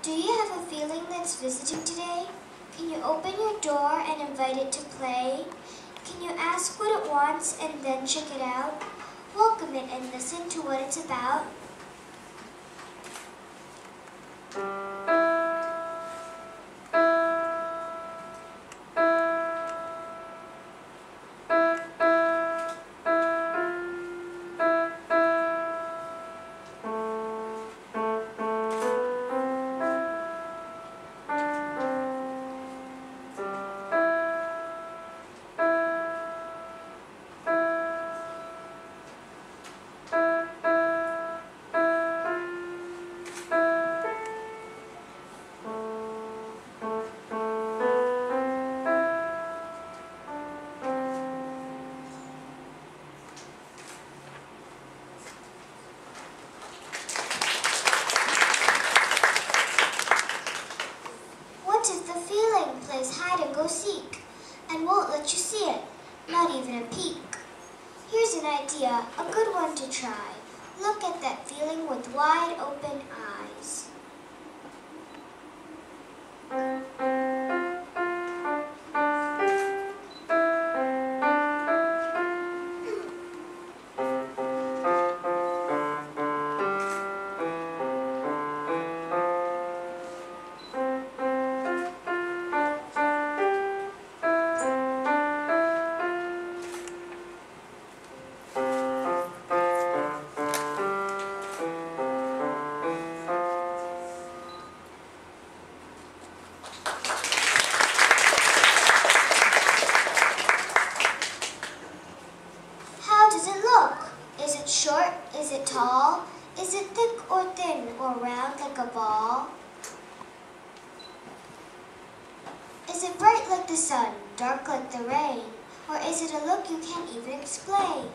Do you have a feeling that's visiting today? Can you open your door and invite it to play? Can you ask what it wants and then check it out? Welcome it and listen to what it's about. What is the feeling? Plays hide and go seek, and won't let you see it, not even a peek. Here's an idea, a good one to try. Look at that feeling with wide open eyes. Is it short? Is it tall? Is it thick or thin or round like a ball? Is it bright like the sun, dark like the rain? Or is it a look you can't even explain?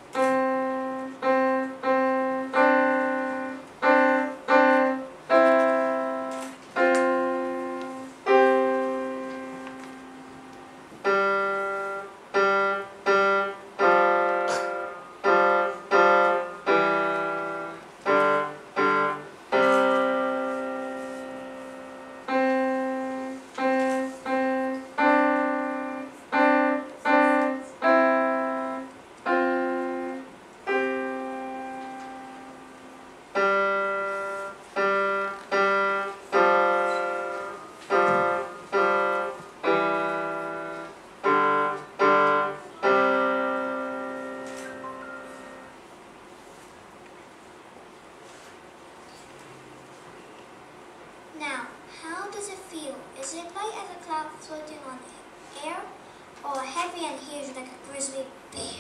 Now, how does it feel? Is it light as a cloud floating on the air, or heavy and huge like a grizzly bear?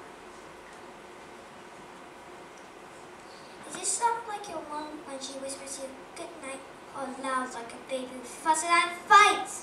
Is it soft like your mom when she whispers you good night, or loud like a baby who fusses and fights?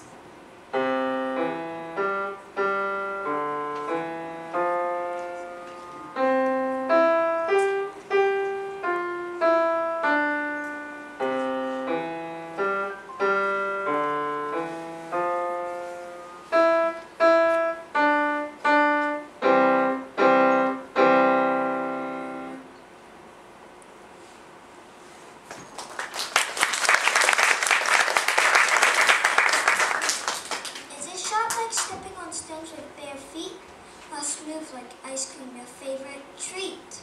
Stepping on stones with bare feet, or smooth like ice cream, your favorite treat?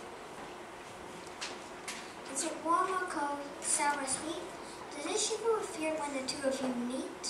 Is it warm or cold, sour or sweet? Does it shiver with fear when the two of you meet?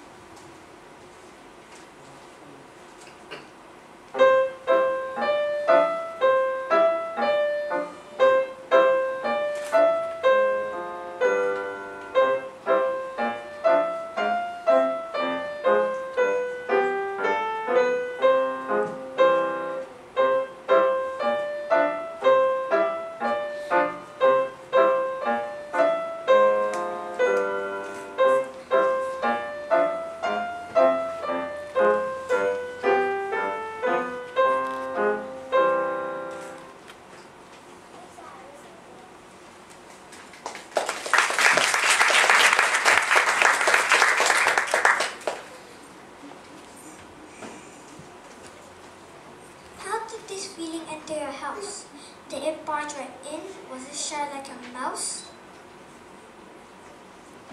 This feeling enter your house. Did it barge right in? Was it shy like a mouse?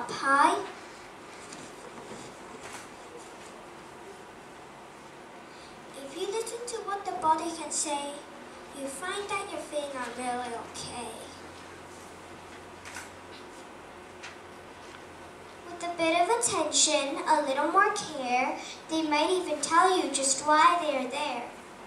up high. If you listen to what the body can say, you find that your feelings are really okay. With a bit of attention, a little more care, they might even tell you just why they are there.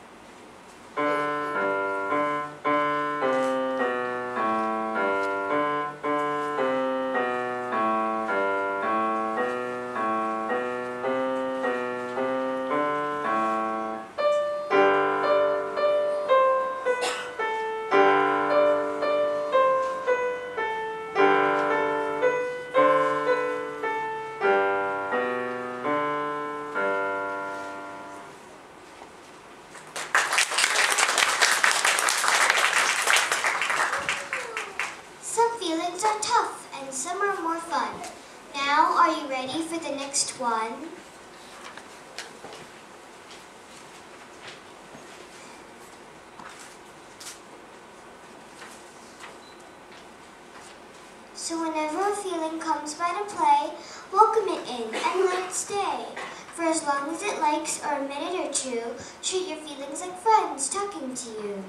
Feelings are tough and some are more fun. Now, are you ready for the next one? So whenever a feeling comes by to play, welcome it in and let it stay. For as long as it likes or a minute or two, treat your feelings like friends talking to you.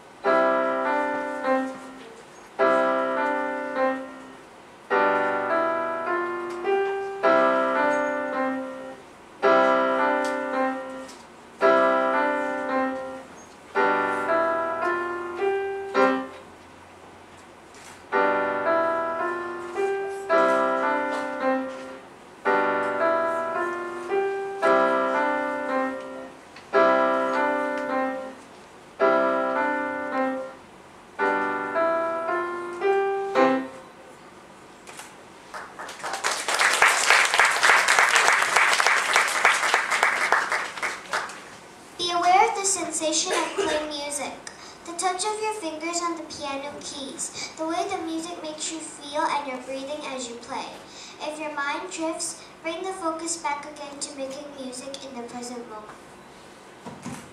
Sensation of playing music, the touch of your fingers on the piano keys, the way the music makes you feel and your breathing as you play. If your mind drifts, bring the focus back again to making music in the present moment.